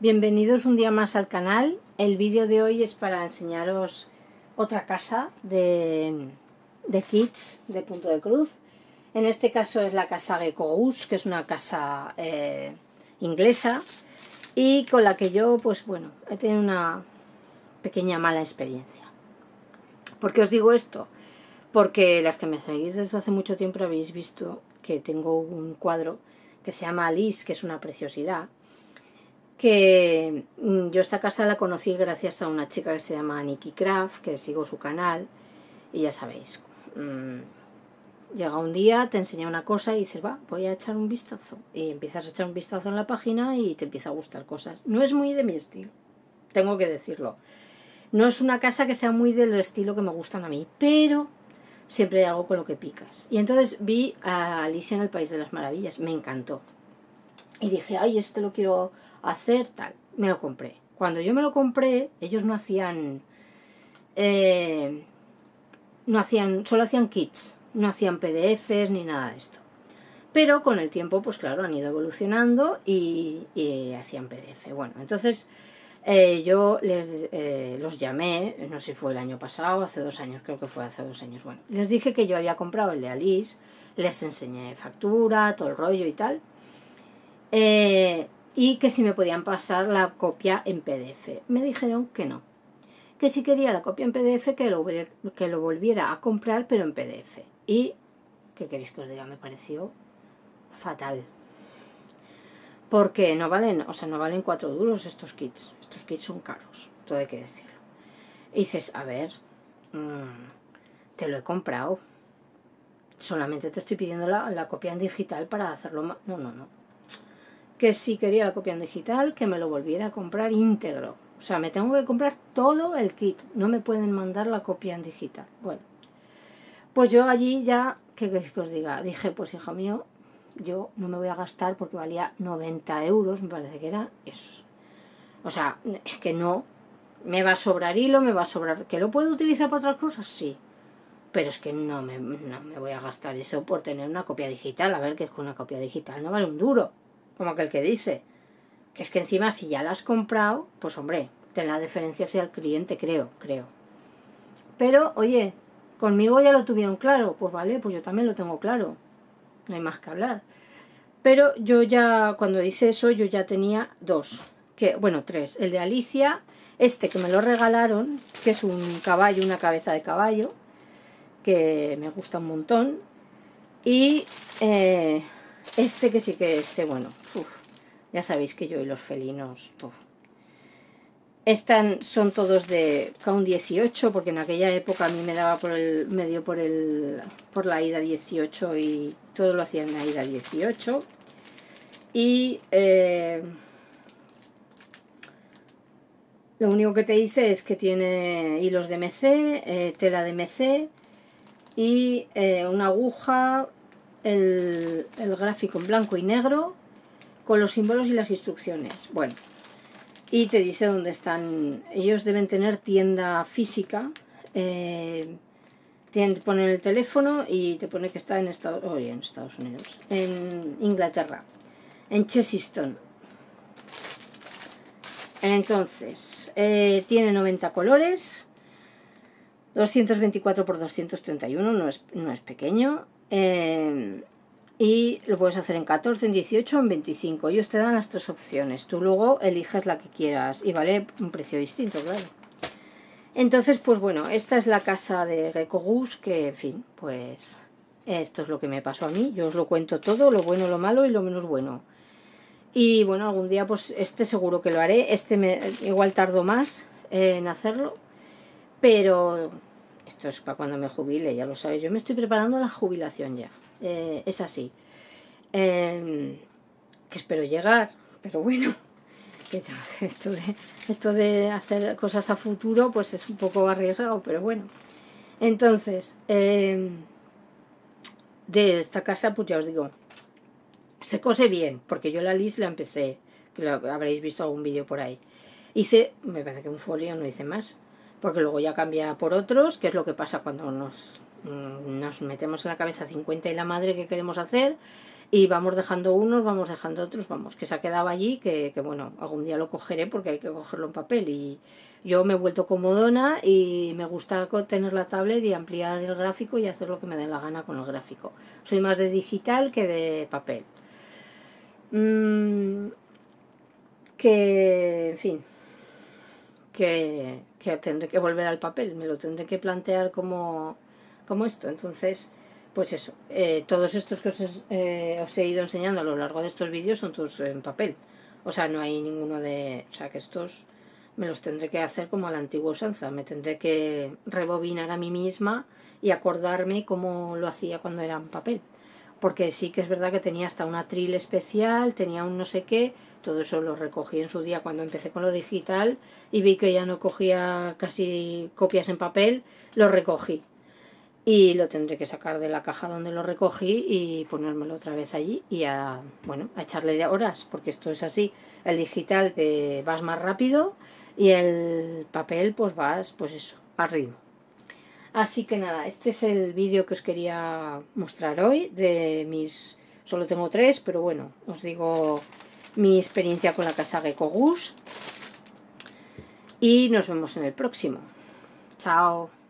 Bienvenidos un día más al canal. El vídeo de hoy es para enseñaros otra casa de kits de punto de cruz. En este caso es la casa Gecko-Gus, que es una casa inglesa y con la que yo, pues bueno, he tenido una pequeña mala experiencia. ¿Por qué os digo esto? Porque las que me seguís desde hace mucho tiempo habéis visto que tengo un cuadro que se llama Alice, que es una preciosidad. Que yo esta casa la conocí gracias a una chica que se llama Nikki Craft, que sigo su canal, y ya sabéis, llega un día, te enseña una cosa y dices, va, voy a echar un vistazo, y empiezas a echar un vistazo en la página y te empieza a gustar cosas. No es muy de mi estilo, tengo que decirlo, no es una casa que sea muy del estilo que me gustan a mí, pero siempre hay algo con lo que picas. Y entonces vi a Alicia en el País de las Maravillas, me encantó, y dije, ay, este lo quiero hacer, tal, me lo compré. Cuando yo me lo compré, ellos no hacían, solo hacían kits, no hacían PDFs ni nada de esto. Pero con el tiempo, pues claro, han ido evolucionando y hacían PDF. Bueno, entonces yo los llamé, no sé si fue el año pasado, hace 2 años, creo que fue hace 2 años. Bueno, les dije que yo había comprado el de Alice, les enseñé factura, todo el rollo y tal. Y que si me podían pasar la copia en PDF. Me dijeron que no, que si quería la copia en PDF que lo volviera a comprar, pero en PDF. Y, ¿qué queréis que os diga? Me pareció fatal. Porque no valen, o sea, no valen 4 duros estos kits. Estos kits son caros, todo hay que decirlo. Y dices, a ver, te lo he comprado. Solamente te estoy pidiendo la copia en digital para hacerlo más. No, no, no. Que si quería la copia en digital, que me lo volviera a comprar íntegro. O sea, me tengo que comprar todo el kit. No me pueden mandar la copia en digital. Bueno, pues yo allí ya, ¿qué queréis que os diga? Dije, pues hijo mío, yo no me voy a gastar porque valía 90 euros, me parece que era eso. O sea, es que no, me va a sobrar hilo, me va a sobrar... ¿Que lo puedo utilizar para otras cosas? Sí. Pero es que no me voy a gastar eso por tener una copia digital. A ver, que es que una copia digital no vale un duro. Como aquel que dice, que es que encima si ya la has comprado, pues hombre, ten la deferencia hacia el cliente, creo. Pero, oye, conmigo ya lo tuvieron claro, pues vale, pues yo también lo tengo claro, no hay más que hablar. Pero yo ya, cuando hice eso, yo ya tenía 2, bueno, 3, el de Alicia, este que me lo regalaron, que es un caballo, una cabeza de caballo, que me gusta un montón, y este que sí que bueno, ya sabéis que yo y los felinos, son todos de Count 18, porque en aquella época a mí me daba por la AIDA 18 y todo lo hacía en la AIDA 18. Y lo único que te dice es que tiene hilos de MC, tela de MC y una aguja, el gráfico en blanco y negro con los símbolos y las instrucciones. Bueno, y te dice dónde están. Ellos deben tener tienda física, ponen el teléfono y te pone que está en Estados Unidos, en Inglaterra, en Chesiston. Entonces tiene 90 colores, 224 por 231, no es pequeño, y lo puedes hacer en 14, en 18 o en 25. Ellos te dan las 3 opciones, tú luego eliges la que quieras y vale un precio distinto, claro. Entonces, pues bueno, esta es la casa de Gecko-Gus, que en fin, pues esto es lo que me pasó a mí. Yo os lo cuento todo, lo bueno, lo malo y lo menos bueno. Y bueno, algún día pues este seguro que lo haré. Igual tardo más en hacerlo, pero esto es para cuando me jubile, ya lo sabéis. Yo me estoy preparando la jubilación ya. Es así. Que espero llegar, pero bueno, esto de hacer cosas a futuro pues es un poco arriesgado, pero bueno. Entonces, de esta casa pues ya os digo, se cose bien, porque yo la Alice la empecé, que habréis visto algún vídeo por ahí. Hice, me parece que un folio, no hice más, porque luego ya cambia por otros, que es lo que pasa cuando nos nos metemos en la cabeza 50 y la madre que queremos hacer y vamos dejando unos, vamos dejando otros, vamos, que se ha quedado allí, que bueno, algún día lo cogeré porque hay que cogerlo en papel. Y yo me he vuelto comodona y me gusta tener la tablet y ampliar el gráfico y hacer lo que me dé la gana con el gráfico. Soy más de digital que de papel. Que, en fin, que tendré que volver al papel, me lo tendré que plantear como esto. Entonces, pues eso, todos estos que os he ido enseñando a lo largo de estos vídeos son todos en papel. O sea, no hay ninguno de... O sea, que estos me los tendré que hacer como a la antigua usanza. Me tendré que rebobinar a mí misma y acordarme cómo lo hacía cuando era en papel. Porque sí que es verdad que tenía hasta una atril especial, tenía un no sé qué, todo eso lo recogí en su día cuando empecé con lo digital y vi que ya no cogía casi copias en papel, lo recogí. Y lo tendré que sacar de la caja donde lo recogí y ponérmelo otra vez allí y bueno, a echarle de horas, porque esto es así. El digital te vas más rápido y el papel pues vas, pues eso, a ritmo. Así que nada, este es el vídeo que os quería mostrar hoy de mis... Solo tengo 3, pero bueno, os digo mi experiencia con la casa Gecko Goose. Y nos vemos en el próximo. Chao.